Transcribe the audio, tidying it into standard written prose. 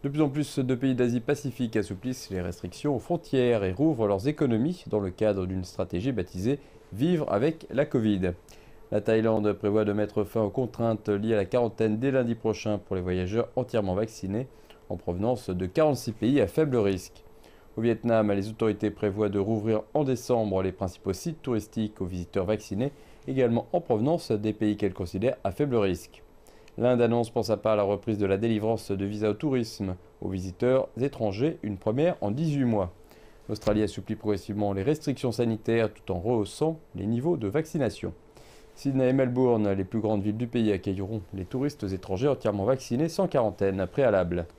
De plus en plus de pays d'Asie-Pacifique assouplissent les restrictions aux frontières et rouvrent leurs économies dans le cadre d'une stratégie baptisée Vivre avec la Covid. La Thaïlande prévoit de mettre fin aux contraintes liées à la quarantaine dès lundi prochain pour les voyageurs entièrement vaccinés en provenance de 46 pays à faible risque. Au Vietnam, les autorités prévoient de rouvrir en décembre les principaux sites touristiques aux visiteurs vaccinés, également en provenance des pays qu'elle considère à faible risque. L'Inde annonce pour sa part la reprise de la délivrance de visas au tourisme aux visiteurs étrangers, une première en 18 mois. L'Australie assouplit progressivement les restrictions sanitaires tout en rehaussant les niveaux de vaccination. Sydney et Melbourne, les plus grandes villes du pays, accueilleront les touristes étrangers entièrement vaccinés sans quarantaine préalable.